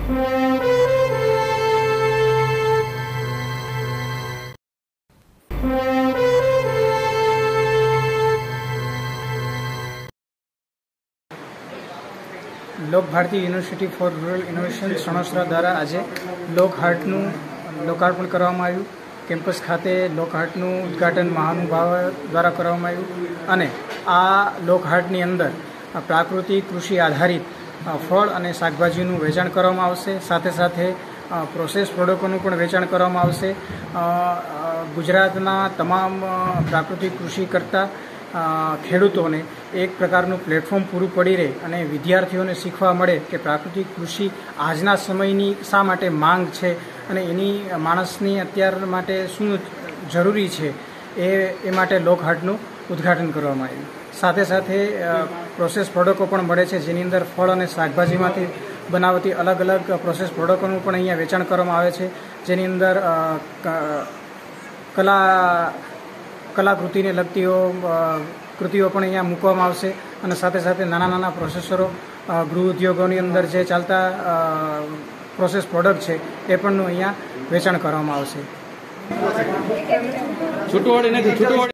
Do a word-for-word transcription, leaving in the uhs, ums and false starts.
Lokbharati university for rural innovation Sanosara દ્વારા આજે લોકહાટનું લોકાર્પણ કરવામાં આવ્યું। કેમ્પસ ખાતે લોકહાટનું ઉદ્ઘાટન મહાનુભાવ દ્વારા કરવામાં આવ્યું અને આ લોકહાટની અંદર પ્રાકૃતિક કૃષિ આધારિત ફળ અને શાકભાજીનું વેચાણ કરવામાં આવશે। સાથે સાથે પ્રોસેસ પ્રોડક્ટોનું પણ વેચાણ કરવામાં આવશે। ગુજરાતના તમામ પ્રાકૃતિક કૃષિ કરતા ખેડૂતોને એક પ્રકારનું પ્લેટફોર્મ પૂરું પડી રહે અને વિદ્યાર્થીઓને શીખવા મળે કે પ્રાકૃતિક કૃષિ આજના સમયની શા માટે માંગ છે અને એની માણસની અત્યાર માટે શું જરૂરી છે એ એ માટે લોકહાટનું ઉદ્ઘાટન કરવામાં આવ્યું। સાથે સાથે પ્રોસેસ પ્રોડક્ટો પણ મળે છે, જેની અંદર ફળ અને શાકભાજીમાંથી બનાવતી અલગ અલગ પ્રોસેસ પ્રોડક્ટોનું પણ અહીંયા વેચાણ કરવામાં આવે છે, જેની અંદર કલા કલાકૃતિને લગતીઓ કૃતિઓ પણ અહીંયા મૂકવામાં આવશે અને સાથે સાથે નાના નાના પ્રોસેસરો ગૃહ ઉદ્યોગોની અંદર જે ચાલતા પ્રોસેસ પ્રોડક્ટ છે એ પણ અહીંયા વેચાણ કરવામાં આવશે।